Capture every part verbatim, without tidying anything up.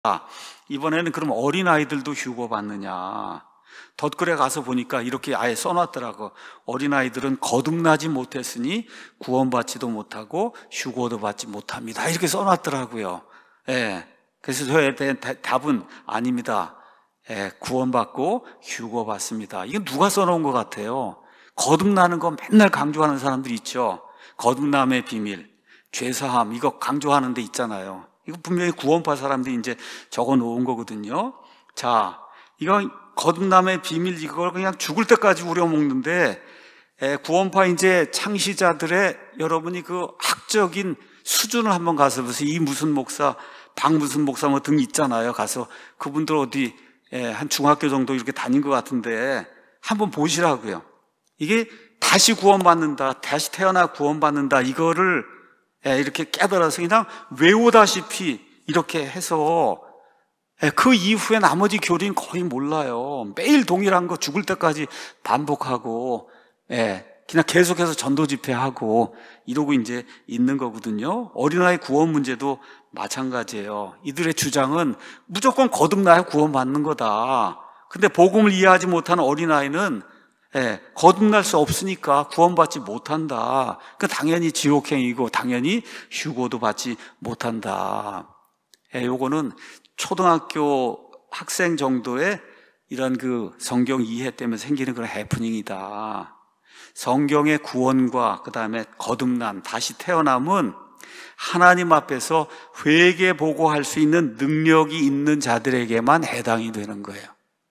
이번에는 그럼 어린아이들도 휴거 받느냐? 덧글에 가서 보니까 이렇게 아예 써놨더라고. 어린아이들은 거듭나지 못했으니 구원받지도 못하고 휴거도 받지 못합니다. 이렇게 써놨더라고요. 예. 그래서 저에 대한 답은 아닙니다. 예, 구원받고 휴거받습니다. 이건 누가 써놓은 것 같아요? 거듭나는 거 맨날 강조하는 사람들이 있죠. 거듭남의 비밀, 죄사함, 이거 강조하는 데 있잖아요. 이거 분명히 구원받은 사람들이 이제 적어 놓은 거거든요. 자, 이거 거듭남의 비밀, 이걸 그냥 죽을 때까지 우려먹는데, 예, 구원파 이제 창시자들의 여러분이 그 학적인 수준을 한번 가서 보세요. 이 무슨 목사, 박 무슨 목사 뭐 등 있잖아요. 가서 그분들 어디, 예, 한 중학교 정도 이렇게 다닌 것 같은데 한번 보시라고요. 이게 다시 구원받는다, 다시 태어나 구원받는다, 이거를 예, 이렇게 깨달아서 그냥 외우다시피 이렇게 해서 예, 그 이후에 나머지 교리는 거의 몰라요. 매일 동일한 거 죽을 때까지 반복하고 예, 그냥 계속해서 전도 집회하고 이러고 이제 있는 거거든요. 어린아이 구원 문제도 마찬가지예요. 이들의 주장은 무조건 거듭나야 구원받는 거다. 근데 복음을 이해하지 못하는 어린아이는 예, 거듭날 수 없으니까 구원받지 못한다. 그 당연히 지옥행이고 당연히 휴거도 받지 못한다. 예, 요거는 초등학교 학생 정도의 이런 그 성경 이해 때문에 생기는 그런 해프닝이다. 성경의 구원과 그 다음에 거듭남, 다시 태어남은 하나님 앞에서 회개 보고할 수 있는 능력이 있는 자들에게만 해당이 되는 거예요.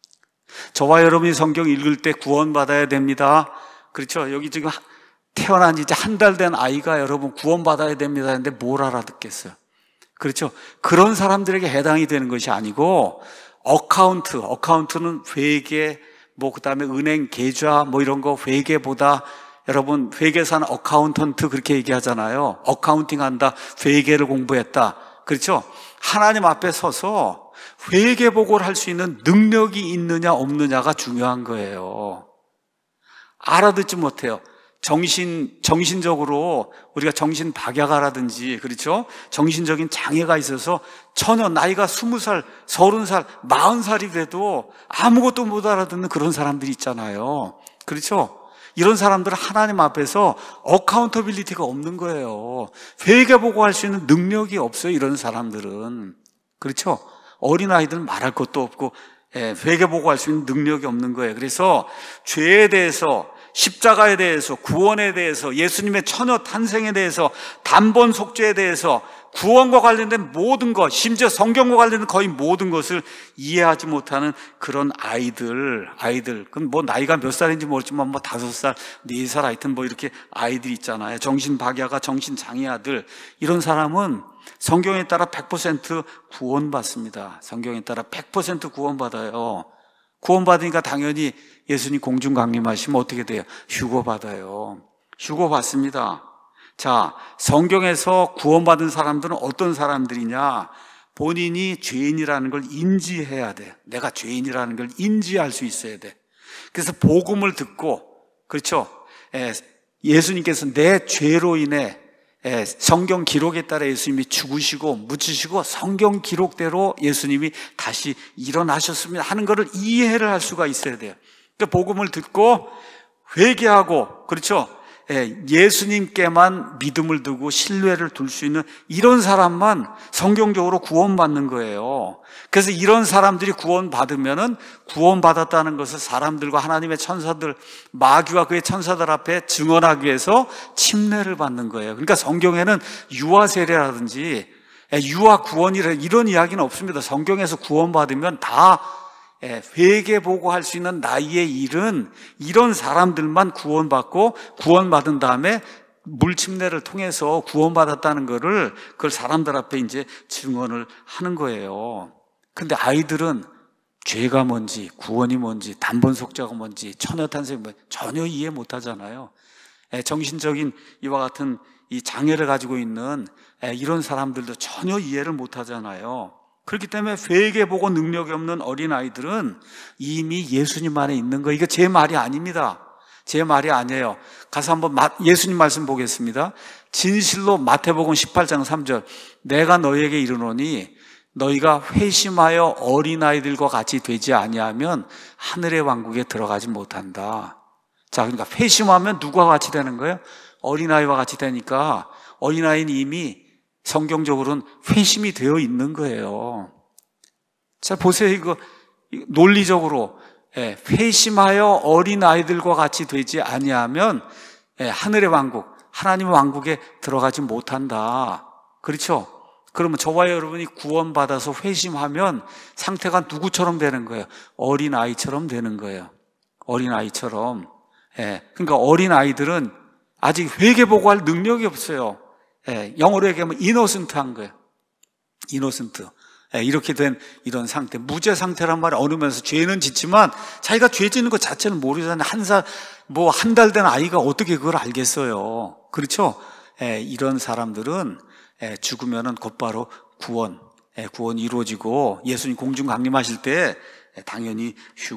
저와 여러분이 성경 읽을 때 구원받아야 됩니다. 그렇죠? 여기 지금 태어난 지 이제 한 달 된 아이가 여러분 구원받아야 됩니다 했는데 뭘 알아듣겠어요? 그렇죠? 그런 사람들에게 해당이 되는 것이 아니고 어카운트, 어카운트는 회계, 뭐 그 다음에 은행 계좌 뭐 이런 거 회계보다 여러분 회계사는 어카운턴트 그렇게 얘기하잖아요. 어카운팅 한다, 회계를 공부했다. 그렇죠? 하나님 앞에 서서 회계 보고를 할 수 있는 능력이 있느냐 없느냐가 중요한 거예요. 알아듣지 못해요. 정신, 정신적으로 우리가 정신 박약하라든지, 그렇죠? 정신적인 장애가 있어서 전혀 나이가 스무 살, 서른 살, 마흔 살이 돼도 아무것도 못 알아듣는 그런 사람들이 있잖아요. 그렇죠? 이런 사람들은 하나님 앞에서 어카운터빌리티가 없는 거예요. 회개 보고할 수 있는 능력이 없어요, 이런 사람들은. 그렇죠? 어린아이들은 말할 것도 없고, 예, 회개 보고할 수 있는 능력이 없는 거예요. 그래서 죄에 대해서, 십자가에 대해서, 구원에 대해서, 예수님의 처녀 탄생에 대해서, 단번 속죄에 대해서, 구원과 관련된 모든 것, 심지어 성경과 관련된 거의 모든 것을 이해하지 못하는 그런 아이들, 아이들. 그럼 뭐 나이가 몇 살인지 모르지만 뭐 다섯 살, 네 살 하여튼 뭐 이렇게 아이들 있잖아요. 정신박야가 정신장애아들. 이런 사람은 성경에 따라 백 퍼센트 구원받습니다. 성경에 따라 백 퍼센트 구원받아요. 구원받으니까 당연히 예수님 공중 강림하시면 어떻게 돼요? 휴거받아요. 휴거받습니다. 자, 성경에서 구원받은 사람들은 어떤 사람들이냐? 본인이 죄인이라는 걸 인지해야 돼. 내가 죄인이라는 걸 인지할 수 있어야 돼. 그래서 복음을 듣고, 그렇죠? 예수님께서 내 죄로 인해 성경 기록에 따라 예수님이 죽으시고 묻히시고 성경 기록대로 예수님이 다시 일어나셨습니다 하는 것을 이해를 할 수가 있어야 돼요. 그러니까 복음을 듣고 회개하고, 그렇죠? 예수님께만 믿음을 두고 신뢰를 둘 수 있는 이런 사람만 성경적으로 구원받는 거예요. 그래서 이런 사람들이 구원받으면은 구원받았다는 것을 사람들과 하나님의 천사들, 마귀와 그의 천사들 앞에 증언하기 위해서 침례를 받는 거예요. 그러니까 성경에는 유아 세례라든지 유아 구원이라 이런 이야기는 없습니다. 성경에서 구원받으면 다 회개 보고 할 수 있는 나이의 일은 이런 사람들만 구원받고 구원받은 다음에 물침례를 통해서 구원받았다는 거를 그걸 사람들 앞에 이제 증언을 하는 거예요. 근데 아이들은 죄가 뭔지, 구원이 뭔지, 단번 속죄가 뭔지, 처녀탄생이 뭔지 전혀 이해 못 하잖아요. 정신적인 이와 같은 이 장애를 가지고 있는 이런 사람들도 전혀 이해를 못 하잖아요. 그렇기 때문에 회개 보고 능력이 없는 어린아이들은 이미 예수님 안에 있는 거예요. 이거 제 말이 아닙니다. 제 말이 아니에요. 가서 한번 예수님 말씀 보겠습니다. 진실로 마태복음 십팔 장 삼 절 내가 너희에게 이르노니 너희가 회심하여 어린아이들과 같이 되지 아니하면 하늘의 왕국에 들어가지 못한다. 자, 그러니까 회심하면 누구와 같이 되는 거예요? 어린아이와 같이 되니까 어린아이는 이미 성경적으로는 회심이 되어 있는 거예요. 자, 보세요. 이거 논리적으로 예, 회심하여 어린아이들과 같이 되지 아니하면 예, 하늘의 왕국, 하나님의 왕국에 들어가지 못한다. 그렇죠? 그러면 저와 여러분이 구원받아서 회심하면 상태가 누구처럼 되는 거예요? 어린아이처럼 되는 거예요. 어린아이처럼. 예, 그러니까 어린아이들은 아직 회개보고 할 능력이 없어요. 예, 영어로 얘기하면 이노센트한 거예요. 이노센트. 예, 이렇게 된 이런 상태, 무죄 상태란 말이 어느면서 죄는 짓지만 자기가 죄 짓는 것 자체는 모르잖아요. 한 살, 뭐 한 달 된 아이가 어떻게 그걸 알겠어요? 그렇죠? 예, 이런 사람들은 예, 죽으면은 곧바로 구원, 예, 구원이 이루어지고 예수님 공중 강림하실 때 예, 당연히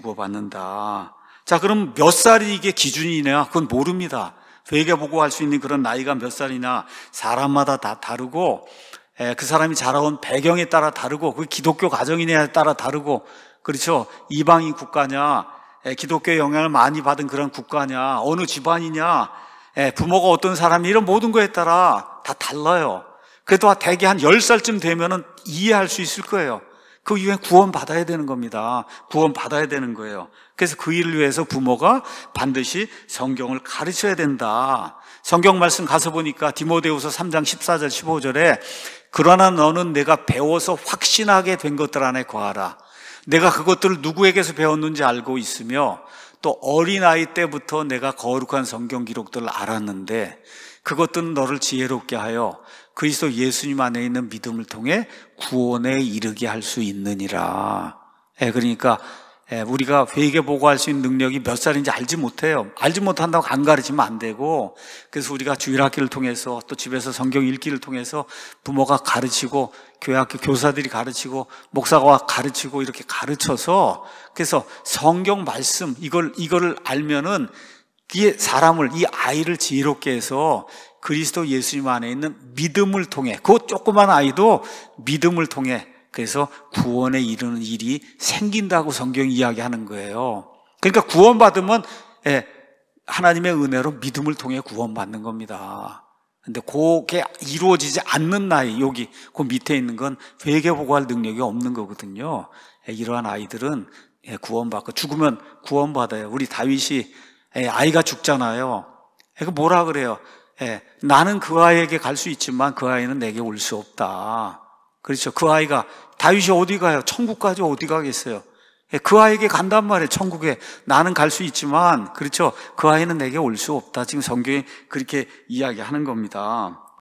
휴거받는다. 자, 그럼 몇 살이 이게 기준이냐? 그건 모릅니다. 회개보고 할 수 있는 그런 나이가 몇 살이냐? 사람마다 다 다르고 예, 그 사람이 자라온 배경에 따라 다르고 그 기독교 가정이냐에 따라 다르고 그렇죠? 이방인 국가냐? 예, 기독교의 영향을 많이 받은 그런 국가냐? 어느 집안이냐? 예, 부모가 어떤 사람이 이런 모든 거에 따라 다 달라요. 그래도 대개 한 열 살쯤 되면은 이해할 수 있을 거예요. 그 이후에 구원 받아야 되는 겁니다. 구원 받아야 되는 거예요. 그래서 그 일을 위해서 부모가 반드시 성경을 가르쳐야 된다. 성경 말씀 가서 보니까 디모데후서 삼 장 십사 절 십오 절에 그러나 너는 내가 배워서 확신하게 된 것들 안에 거하라. 내가 그것들을 누구에게서 배웠는지 알고 있으며 또 어린아이 때부터 내가 거룩한 성경 기록들을 알았는데 그것들은 너를 지혜롭게 하여 그리스도 예수님 안에 있는 믿음을 통해 구원에 이르게 할 수 있느니라. 예, 그러니까 예, 우리가 회개 보고할 수 있는 능력이 몇 살인지 알지 못해요. 알지 못한다고 안 가르치면 안 되고, 그래서 우리가 주일학기를 통해서 또 집에서 성경 읽기를 통해서 부모가 가르치고 교회학교 교사들이 가르치고 목사가 가르치고 이렇게 가르쳐서 그래서 성경 말씀 이걸 이거를 알면은 이게 사람을 이 아이를 지혜롭게 해서 그리스도 예수님 안에 있는 믿음을 통해 그 조그만 아이도 믿음을 통해 그래서 구원에 이르는 일이 생긴다고 성경이 이야기하는 거예요. 그러니까 구원받으면 예, 하나님의 은혜로 믿음을 통해 구원받는 겁니다. 근데 그게 이루어지지 않는 나이, 여기 그 밑에 있는 건 회개보고할 능력이 없는 거거든요. 예, 이러한 아이들은 예, 구원받고 죽으면 구원받아요. 우리 다윗이 예, 아이가 죽잖아요. 그 뭐라 그래요? 예, 나는 그 아이에게 갈 수 있지만 그 아이는 내게 올 수 없다. 그렇죠. 그 아이가 다윗이 어디 가요? 천국까지 어디 가겠어요? 예, 그 아이에게 간단 말이에요. 천국에 나는 갈 수 있지만 그렇죠. 그 아이는 내게 올 수 없다. 지금 성경이 그렇게 이야기하는 겁니다.